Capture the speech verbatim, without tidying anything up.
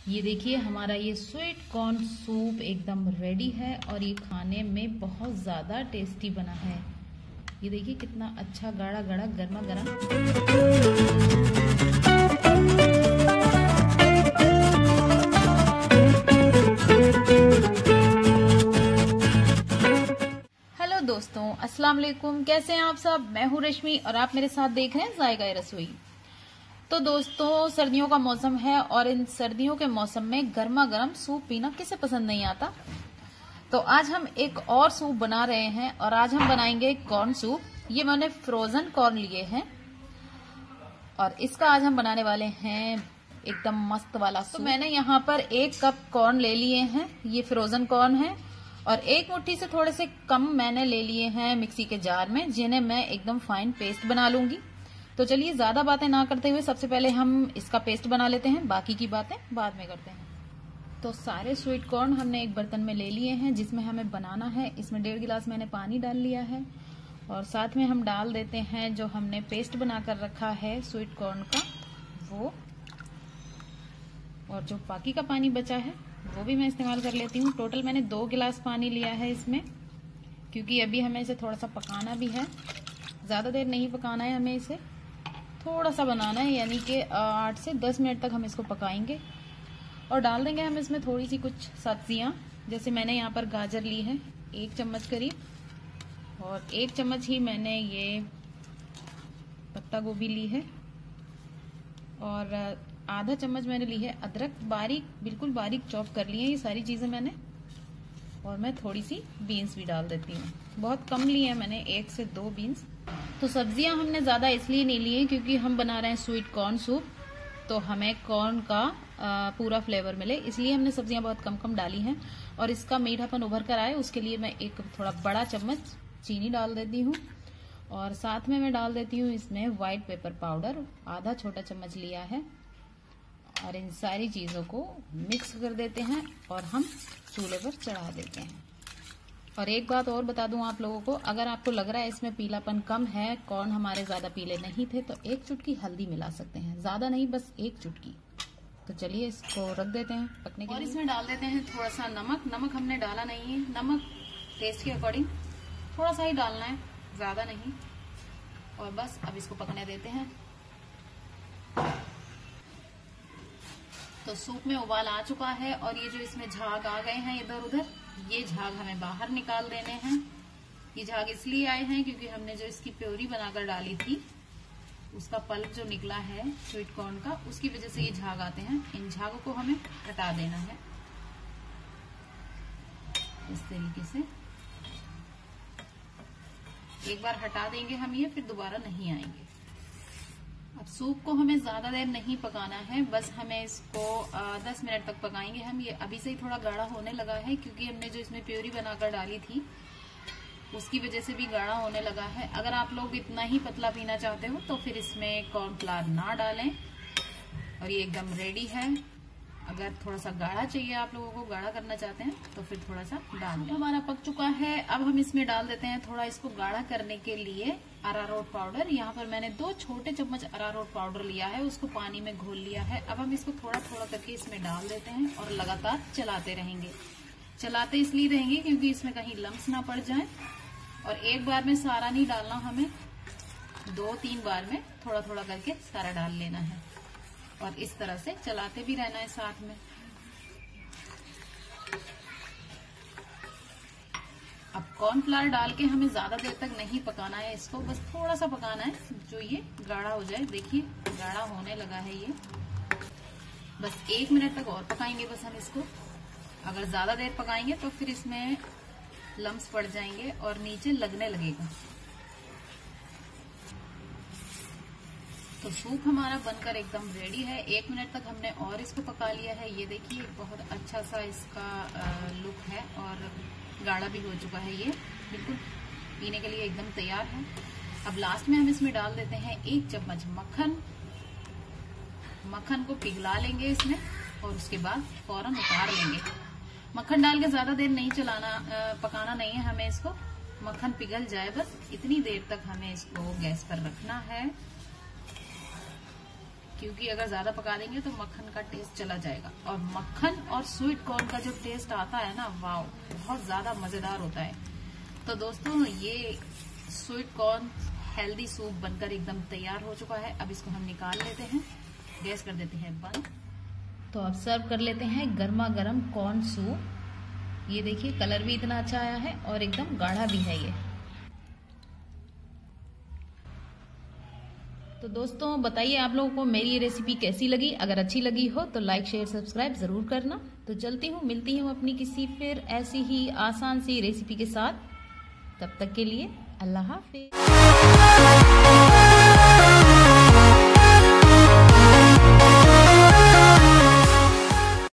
ये देखिए हमारा ये स्वीट कॉर्न सूप एकदम रेडी है और ये खाने में बहुत ज़्यादा टेस्टी बना है। ये देखिए कितना अच्छा गाढ़ा गाढ़ा गर्मा गर्म। हेलो दोस्तों, अस्सलाम वालेकुम। कैसे हैं आप सब? मैं हूँ रश्मि और आप मेरे साथ देख रहे हैं जायका रसोई। तो दोस्तों, सर्दियों का मौसम है और इन सर्दियों के मौसम में गर्मा गर्म सूप पीना किसे पसंद नहीं आता। तो आज हम एक और सूप बना रहे हैं और आज हम बनाएंगे कॉर्न सूप। ये मैंने फ्रोजन कॉर्न लिए हैं और इसका आज हम बनाने वाले हैं एकदम मस्त वाला सूप। तो मैंने यहाँ पर एक कप कॉर्न ले लिए हैं, ये फ्रोजन कॉर्न है, और एक मुट्ठी से थोड़े से कम मैंने ले लिए हैं मिक्सी के जार में, जिन्हें मैं एकदम फाइन पेस्ट बना लूंगी। तो चलिए ज्यादा बातें ना करते हुए सबसे पहले हम इसका पेस्ट बना लेते हैं, बाकी की बातें बाद में करते हैं। तो सारे स्वीट कॉर्न हमने एक बर्तन में ले लिए हैं जिसमें हमें बनाना है। इसमें डेढ़ गिलास मैंने पानी डाल लिया है और साथ में हम डाल देते हैं जो हमने पेस्ट बनाकर रखा है स्वीट कॉर्न का वो, और जो बाकी का पानी बचा है वो भी मैं इस्तेमाल कर लेती हूँ। टोटल मैंने दो गिलास पानी लिया है इसमें, क्योंकि अभी हमें इसे थोड़ा सा पकाना भी है। ज्यादा देर नहीं पकाना है, हमें इसे थोड़ा सा बनाना है, यानी कि आठ से दस मिनट तक हम इसको पकाएंगे। और डाल देंगे हम इसमें थोड़ी सी कुछ सब्जियां, जैसे मैंने यहाँ पर गाजर ली है एक चम्मच करीब, और एक चम्मच ही मैंने ये पत्ता गोभी ली है, और आधा चम्मच मैंने ली है अदरक, बारीक बिल्कुल बारीक चॉप कर ली है ये सारी चीजें मैंने। और मैं थोड़ी सी बीन्स भी डाल देती हूँ, बहुत कम ली है मैंने, एक से दो बीन्स। तो सब्जियां हमने ज्यादा इसलिए नहीं ली है क्योंकि हम बना रहे हैं स्वीट कॉर्न सूप, तो हमें कॉर्न का आ, पूरा फ्लेवर मिले, इसलिए हमने सब्जियां बहुत कम कम डाली हैं। और इसका मीठापन उभर कर आए उसके लिए मैं एक थोड़ा बड़ा चम्मच चीनी डाल देती हूँ, और साथ में मैं डाल देती हूँ इसमें व्हाइट पेपर पाउडर, आधा छोटा चम्मच लिया है। और इन सारी चीजों को मिक्स कर देते हैं और हम चूल्हे पर चढ़ा देते हैं। और एक बात और बता दूं आप लोगों को, अगर आपको लग रहा है इसमें पीलापन कम है, कॉर्न हमारे ज्यादा पीले नहीं थे, तो एक चुटकी हल्दी मिला सकते हैं, ज्यादा नहीं, बस एक चुटकी। तो चलिए इसको रख देते हैं पकने के लिए। और इसमें डाल देते हैं थोड़ा सा नमक। नमक हमने डाला नहीं है, नमक टेस्ट के अकॉर्डिंग थोड़ा सा ही डालना है, ज्यादा नहीं। और बस अब इसको पकने देते हैं। तो सूप में उबाल आ चुका है और ये जो इसमें झाग आ गए हैं इधर उधर, ये झाग हमें बाहर निकाल देने हैं। ये झाग इसलिए आए हैं क्योंकि हमने जो इसकी प्योरी बनाकर डाली थी, उसका पल्प जो निकला है स्वीट कॉर्न का, उसकी वजह से ये झाग आते हैं। इन झागों को हमें हटा देना है इस तरीके से। एक बार हटा देंगे हम ये, फिर दोबारा नहीं आएंगे। अब सूप को हमें ज्यादा देर नहीं पकाना है, बस हमें इसको आ, दस मिनट तक पकाएंगे हम। ये अभी से ही थोड़ा गाढ़ा होने लगा है क्योंकि हमने जो इसमें प्योरी बनाकर डाली थी उसकी वजह से भी गाढ़ा होने लगा है। अगर आप लोग इतना ही पतला पीना चाहते हो तो फिर इसमें कॉर्नफ्लावर ना डालें और ये एकदम रेडी है। अगर थोड़ा सा गाढ़ा चाहिए, आप लोगों को गाढ़ा करना चाहते हैं, तो फिर थोड़ा सा डाल दें। हमारा पक चुका है। अब हम इसमें डाल देते हैं थोड़ा इसको गाढ़ा करने के लिए अरारोट पाउडर। यहाँ पर मैंने दो छोटे चम्मच अरारोट पाउडर लिया है, उसको पानी में घोल लिया है। अब हम इसको थोड़ा थोड़ा करके इसमें डाल देते हैं और लगातार चलाते रहेंगे। चलाते इसलिए रहेंगे क्योंकि इसमें कहीं लम्स ना पड़ जाए, और एक बार में सारा नहीं डालना, हमें दो तीन बार में थोड़ा थोड़ा करके सारा डाल लेना है। और इस तरह से चलाते भी रहना है साथ में। अब कॉर्नफ्लावर डाल के हमें ज्यादा देर तक नहीं पकाना है इसको, बस थोड़ा सा पकाना है, जो ये गाढ़ा हो जाए। देखिए गाढ़ा होने लगा है ये, बस एक मिनट तक और पकाएंगे बस हम इसको। अगर ज्यादा देर पकाएंगे तो फिर इसमें लम्स पड़ जाएंगे और नीचे लगने लगेगा। तो सूप हमारा बनकर एकदम रेडी है। एक मिनट तक हमने और इसको पका लिया है। ये देखिए बहुत अच्छा सा इसका लुक है और गाढ़ा भी हो चुका है, ये बिल्कुल पीने के लिए एकदम तैयार है। अब लास्ट में हम इसमें डाल देते हैं एक चम्मच मक्खन। मक्खन को पिघला लेंगे इसमें और उसके बाद फौरन उतार लेंगे। मक्खन डाल के ज्यादा देर नहीं चलाना, पकाना नहीं है हमें इसको। मक्खन पिघल जाए बस इतनी देर तक हमें इसको गैस पर रखना है। क्योंकि अगर ज्यादा पका देंगे तो मक्खन का टेस्ट चला जाएगा। और मक्खन और स्वीट कॉर्न का जो टेस्ट आता है ना, वाव, बहुत ज्यादा मजेदार होता है। तो दोस्तों ये स्वीट कॉर्न हेल्दी सूप बनकर एकदम तैयार हो चुका है। अब इसको हम निकाल लेते हैं, गैस कर देते हैं बंद। तो अब सर्व कर लेते हैं गर्मा गर्म कॉर्न सूप। ये देखिए कलर भी इतना अच्छा आया है और एकदम गाढ़ा भी है ये। तो दोस्तों बताइए आप लोगों को मेरी ये रेसिपी कैसी लगी। अगर अच्छी लगी हो तो लाइक शेयर सब्सक्राइब जरूर करना। तो चलती हूँ, मिलती हूँ अपनी किसी फिर ऐसी ही आसान सी रेसिपी के साथ। तब तक के लिए अल्लाह हाफिज।